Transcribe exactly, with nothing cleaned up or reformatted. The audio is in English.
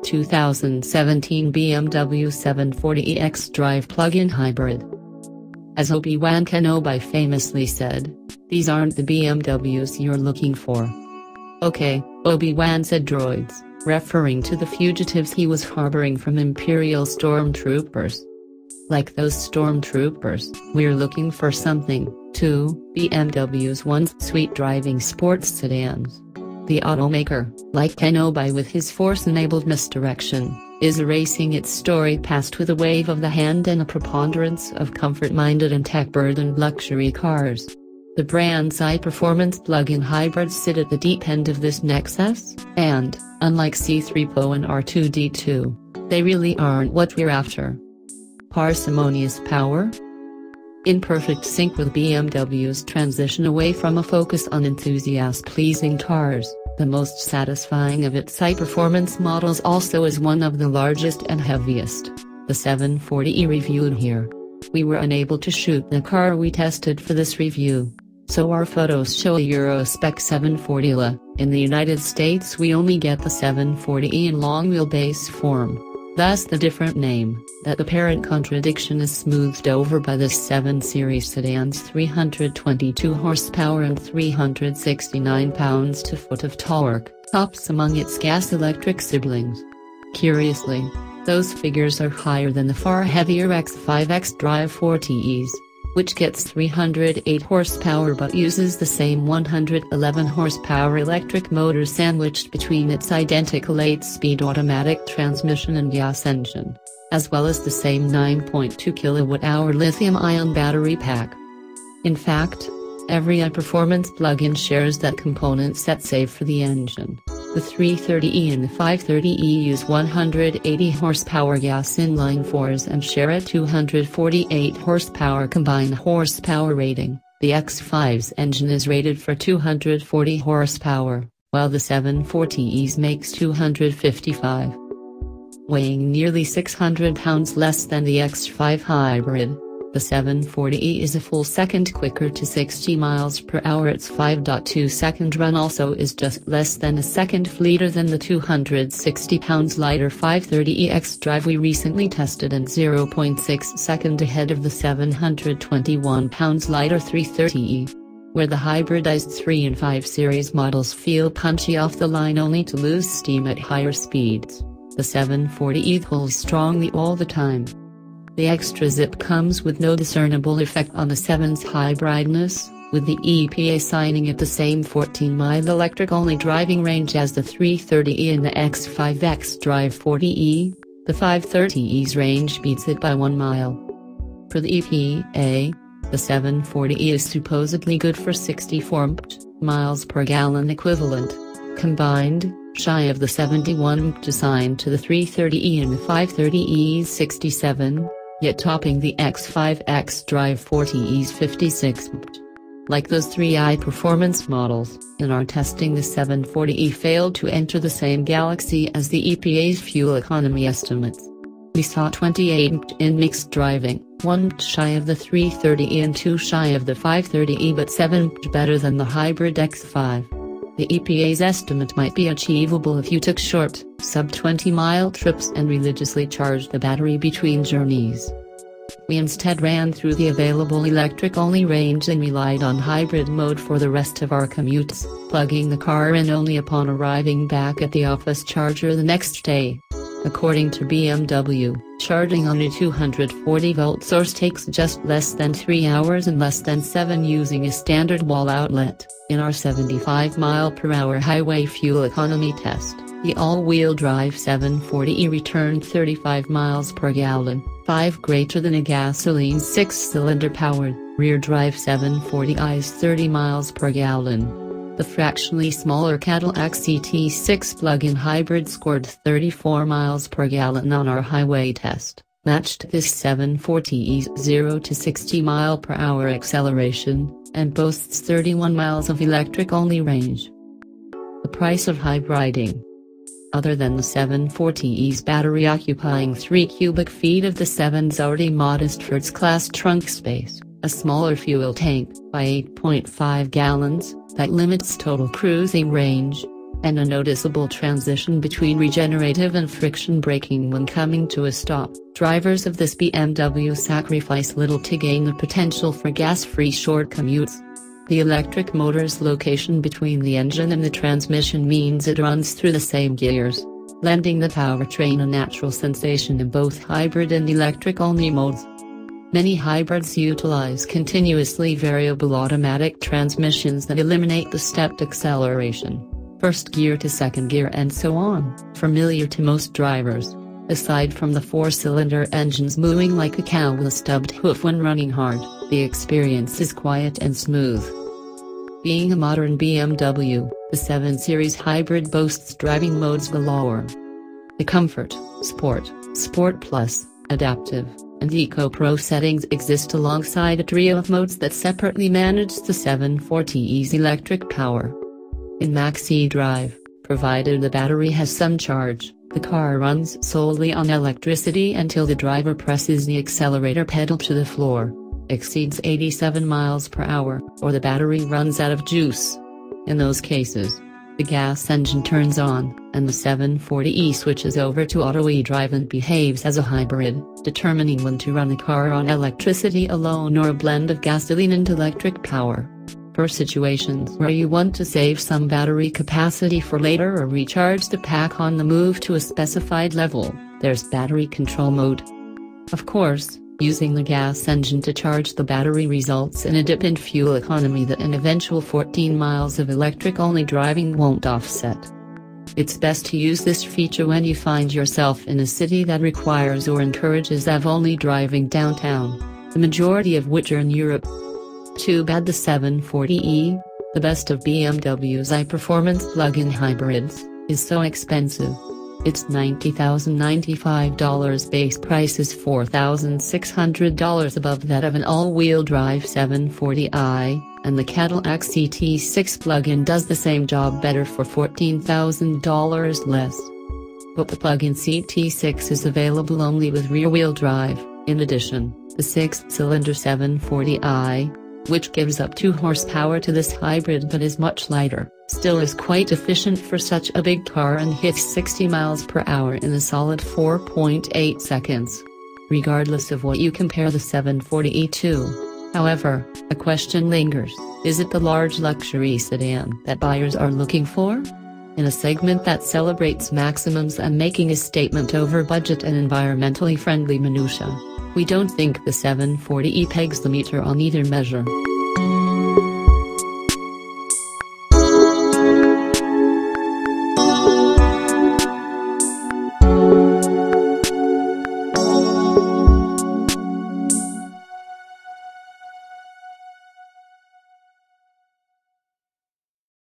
two thousand seventeen B M W seven forty E xDrive plug-in hybrid. As Obi-Wan Kenobi famously said, "These aren't the B M Ws you're looking for." "Okay," Obi-Wan said, droids, referring to the fugitives he was harboring from Imperial stormtroopers. "Like those stormtroopers, we're looking for something, too." B M W's once sweet driving sports sedans. The automaker, like Kenobi with his Force-enabled misdirection, is erasing its storied past with a wave of the hand and a preponderance of comfort-minded and tech-burdened luxury cars. The brand's high-performance plug-in hybrids sit at the deep end of this nexus, and, unlike C three P O and R two D two, they really aren't what we're after. Parsimonious power? In perfect sync with B M W's transition away from a focus on enthusiast-pleasing cars, the most satisfying of its high-performance models also is one of the largest and heaviest, the seven forty E reviewed here. We were unable to shoot the car we tested for this review, so our photos show a Euro-spec seven forty L A. In the United States we only get the seven forty E in long wheelbase form. Thus the different name, that apparent contradiction is smoothed over by this seven series sedan's three hundred twenty-two horsepower and three hundred sixty-nine pounds-to-foot of torque, tops among its gas-electric siblings. Curiously, those figures are higher than the far heavier X five xDrive forty Es, which gets three hundred eight horsepower but uses the same one hundred eleven horsepower electric motor sandwiched between its identical eight-speed automatic transmission and gas engine, as well as the same nine point two kilowatt hour lithium-ion battery pack. In fact, every high-performance plug-in shares that component set save for the engine. The three thirty E and the five thirty E use one hundred eighty horsepower gas inline fours and share a two hundred forty-eight horsepower combined horsepower rating. The X five's engine is rated for two hundred forty horsepower, while the seven forty E's makes two hundred fifty-five. Weighing nearly six hundred pounds less than the X five hybrid, the seven forty E is a full second quicker to sixty miles per hour. Its five point two second run also is just less than a second fleeter than the two hundred sixty pounds lighter five thirty E xDrive we recently tested, and zero point six second ahead of the seven hundred twenty-one pounds lighter three thirty E. Where the hybridized three and five series models feel punchy off the line only to lose steam at higher speeds, the seven forty E pulls strongly all the time. The extra zip comes with no discernible effect on the seven's hybridness, with the E P A signing it the same fourteen mile electric-only driving range as the three thirty E and the X five xDrive forty E. The five thirty E's range beats it by one mile. Per the E P A, the seven forty E is supposedly good for sixty-four miles per gallon equivalent, combined, shy of the seventy-one assigned to the three thirty E and the five thirty E's sixty-seven, yet topping the X five xDrive forty E's fifty-six. Like those three high-performance models, in our testing the seven forty E failed to enter the same galaxy as the E P A's fuel economy estimates. We saw twenty-eight in mixed driving, one shy of the three thirty E and two shy of the five thirty E, but seven better than the hybrid X five. The E P A's estimate might be achievable if you took short, sub twenty mile trips and religiously charged the battery between journeys. We instead ran through the available electric-only range and relied on hybrid mode for the rest of our commutes, plugging the car in only upon arriving back at the office charger the next day. According to B M W, charging on a two hundred forty volt source takes just less than three hours and less than seven using a standard wall outlet. In our seventy-five mile per hour highway fuel economy test, the all-wheel drive seven forty E returned thirty-five miles per gallon, five greater than a gasoline six-cylinder powered, rear-drive seven forty I's thirty miles per gallon. The fractionally smaller Cadillac C T six plug-in hybrid scored thirty-four miles per gallon on our highway test, matched this seven forty E's zero to sixty mile per hour acceleration, and boasts thirty-one miles of electric-only range. The price of hybriding. Other than the seven forty E's battery occupying three cubic feet of the seven's already modest for its class trunk space, a smaller fuel tank, by eight point five gallons, that limits total cruising range, and a noticeable transition between regenerative and friction braking when coming to a stop. Drivers of this B M W sacrifice little to gain the potential for gas-free short commutes. The electric motor's location between the engine and the transmission means it runs through the same gears, lending the powertrain a natural sensation in both hybrid and electric-only modes. Many hybrids utilize continuously variable automatic transmissions that eliminate the stepped acceleration, first gear to second gear and so on, familiar to most drivers. Aside from the four-cylinder engines mooing like a cow with a stubbed hoof when running hard, the experience is quiet and smooth. Being a modern B M W, the seven series Hybrid boasts driving modes galore. The Comfort, Sport, Sport Plus, Adaptive, and Eco Pro settings exist alongside a trio of modes that separately manage the seven forty E's electric power. In Maxi Drive, provided the battery has some charge, the car runs solely on electricity until the driver presses the accelerator pedal to the floor, exceeds eighty-seven miles per hour, or the battery runs out of juice. In those cases, the gas engine turns on, and the seven forty E switches over to Auto eDrive and behaves as a hybrid, determining when to run the car on electricity alone or a blend of gasoline and electric power. For situations where you want to save some battery capacity for later or recharge the pack on the move to a specified level, there's Battery Control Mode. Of course, using the gas engine to charge the battery results in a dip in fuel economy that an eventual fourteen miles of electric-only driving won't offset. It's best to use this feature when you find yourself in a city that requires or encourages E V-only driving downtown, the majority of which are in Europe. Too bad the seven forty E, the best of B M W's high-performance plug-in hybrids, is so expensive. Its ninety thousand ninety-five dollars base price is four thousand six hundred dollars above that of an all-wheel drive seven forty i, and the Cadillac C T six plug-in does the same job better for fourteen thousand dollars less. But the plug-in C T six is available only with rear-wheel drive. In addition, the six-cylinder seven forty i, which gives up two horsepower to this hybrid but is much lighter, still is quite efficient for such a big car and hits sixty miles per hour in a solid four point eight seconds. Regardless of what you compare the seven forty E to. However, a question lingers: is it the large luxury sedan that buyers are looking for? In a segment that celebrates maximums and making a statement over budget and environmentally friendly minutiae, we don't think the seven forty E pegs the meter on either measure.